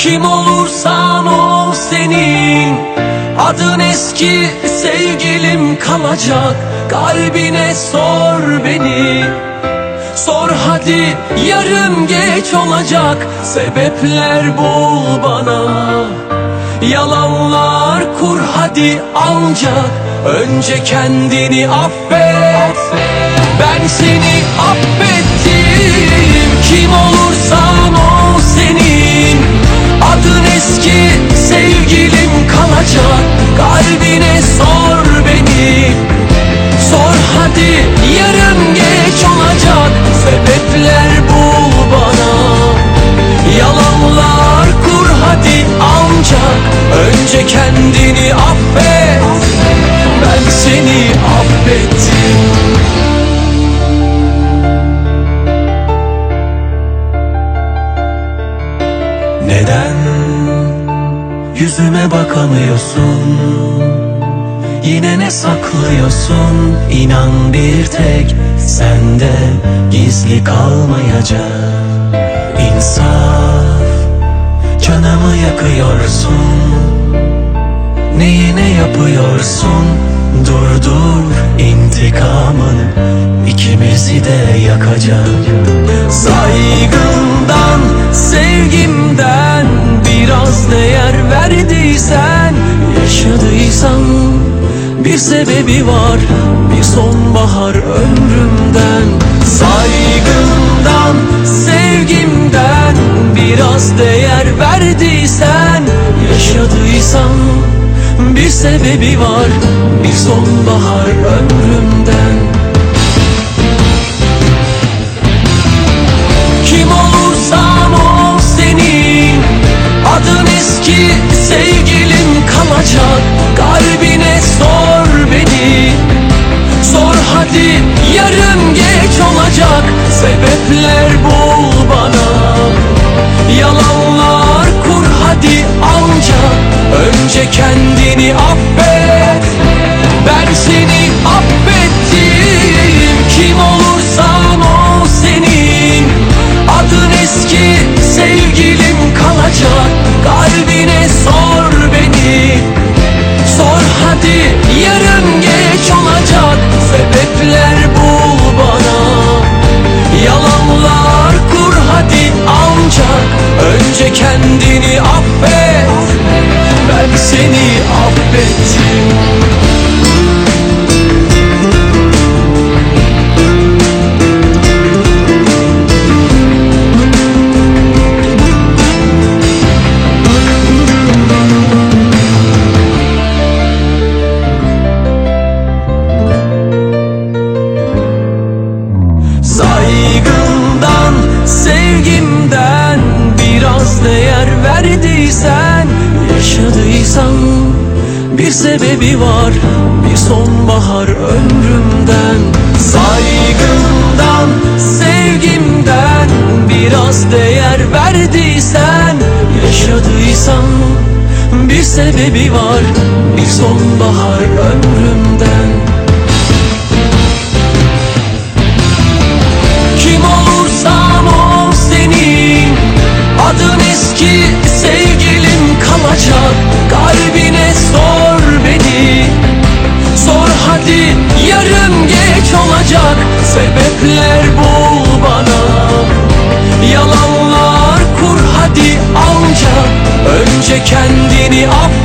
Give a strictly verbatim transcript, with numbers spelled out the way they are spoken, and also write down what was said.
Kim olursan ol senin adın eski sevgilim kalacak. Kalbine sor beni, sor hadi yarın geç olacak. Sebepler bul bana, yalanlar kur hadi ancak önce kendini affet. Ben seni affettim. Kim olursan ol senin adın eski sevgilim kalacak. Kalbine sor beni, sor hadi yarın geç olacak. Sebepler bul bana, yalanlar kur hadi ancak önce kendini affet. Ben seni affettim. Neden yüzüme bakamıyorsun? Yine ne saklıyorsun? İnan bir tek sende gizli kalmayacak. İnsaf, canımı yakıyorsun. Neyine yapıyorsun? Dur dur, intikamın ikimizi de yakacak. Saygımdan, sevgimden biraz değer verdiysen, yaşadıysan bir sebebi var, bir sonbahar ömrümden. Saygımdan, sevgimden biraz değer verdiysen, yaşadıysan bir sebebi var, bir sonbahar ömrümden. Kim olursan ol senin adın eski sevgilim kalacak. Kalbine sor beni, sor hadi yarın geç olacak. Sebepler bul bana, yalanlar kur hadi ancak önce kendini affet. Ben seni affettim. Kim olursan ol senin adın eski sevgilim kalacak. Kalbine sor beni, sor hadi yarın geç olacak. Sebepler bul bana, yalanlar kur hadi ancak önce kendini affet. Ben seni affettim. Saygımdan, sevgimden biraz değer verdiysen, yaşadıysan bir sebebi var, bir sonbahar ömrümden. Saygımdan, sevgimden biraz değer verdiysen, yaşadıysan bir sebebi var, bir sonbahar ömrümden. Kim olursan ol senin adın eski sevgilim kalacak. Kalbine sor beni, sor hadi yarın geç olacak. Sebepler bul bana, yalanlar kur hadi ancak önce kendini affet.